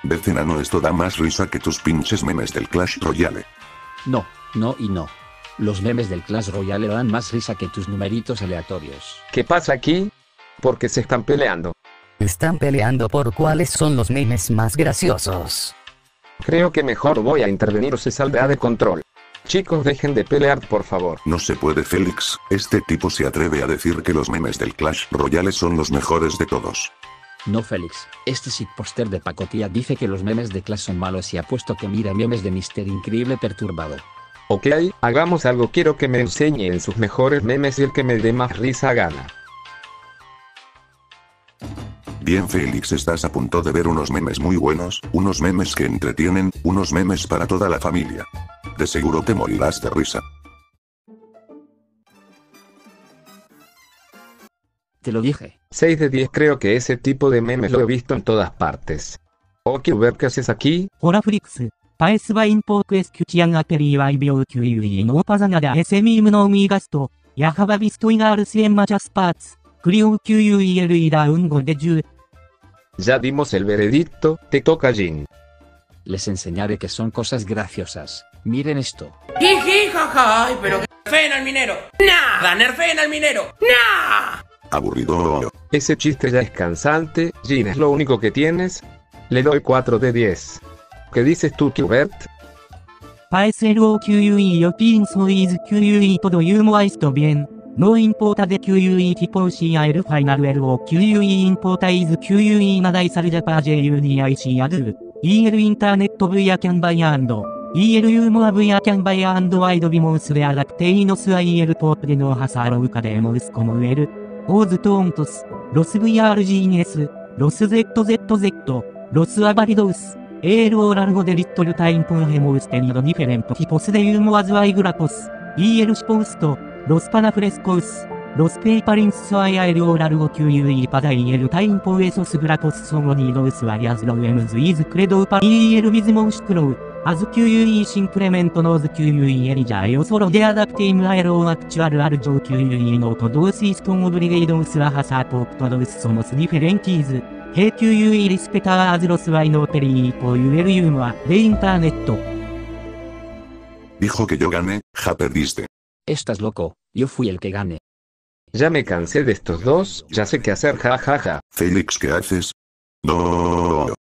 Ves enano, esto da más risa que tus pinches memes del Clash Royale. No, no y no. Los memes del Clash Royale dan más risa que tus numeritos aleatorios. ¿Qué pasa aquí? ¿Por qué se están peleando? Están peleando por cuáles son los memes más graciosos. Creo que mejor voy a intervenir o se saldrá de control. Chicos, dejen de pelear, por favor. No se puede, Félix, este tipo se atreve a decir que los memes del Clash Royale son los mejores de todos. No, Félix, este shitposter de pacotilla dice que los memes de Clash son malos y apuesto que mira memes de Mister Increíble perturbado. Ok, hagamos algo, quiero que me enseñen sus mejores memes y el que me dé más risa gana. Bien, Félix, estás a punto de ver unos memes muy buenos, unos memes que entretienen, unos memes para toda la familia. De seguro te morirás de risa. Te lo dije. 6 de 10, creo que ese tipo de memes lo he visto en todas partes. Ok, ver qué haces aquí. ホラフリックス、パエスバインポークエスキュチアンアペリーワイビオキュイウィノーパザナダエセミウムノーミーガスト、ヤハバビストイガールシエンマチャスパーツ、クリオウキュイウイエルイダウンゴデジュー。 Ya dimos el veredicto, te toca Jin. Les enseñaré que son cosas graciosas. Miren esto. Jiji, jaja, ay, pero que nerfeen al minero. Nada, nerfeen al minero. Nah. Aburrido. Ese chiste ya es cansante, Jin, ¿es lo único que tienes? Le doy 4 de 10. ¿Qué dices tú, Qbert? パエス LOQUE よピンソイズ QUE とドユーモアイストビエン。ノーインポータで QUE ティポーシーアエルファイナル LOQUE インポータイズ QUE ナダイサルジャパー JUDIC アドゥ。EL インターネット V アキャンバイアンド。EL モア V アキャンバイアンドワイドビモンスレアラクテイノスア EL ポープでノーハサーロウカデモウスコムウエル。オーズトーントス。ロス VRGNS。ロス ZZZ。ロスアバリドウス。EL オーラルゴデリットルタインポンヘモウステニドディフェレントティポスデユーモアズワイグラポス。EL シポウスト。ロスパナフレスコウス。ロスペイパリンスソアイアエルオーラルゴ QUE パダイエルタインポウエソスグラポスソゴニードウスワリアズロウエムズイーズクレドウパ EL ウィズモウシクロウ。アズ QUE シンクレメントノーズ QUE エリジャーヨソロデアダプティムアエローアクチュアルアルジョー QUE ノートドウスイストンオブリゲイドウスワハサーポープトドウスソモスディフェレンティーズ。ヘイ QUE リスペターアズロスワイノーペリーポーユエルユーモアでインターネット。 Dijo que yo gané, ja perdiste. Estás loco, yo fui el que gané. Ya me cansé de estos dos, ya sé qué hacer, jajaja. Félix, ¿qué haces? No.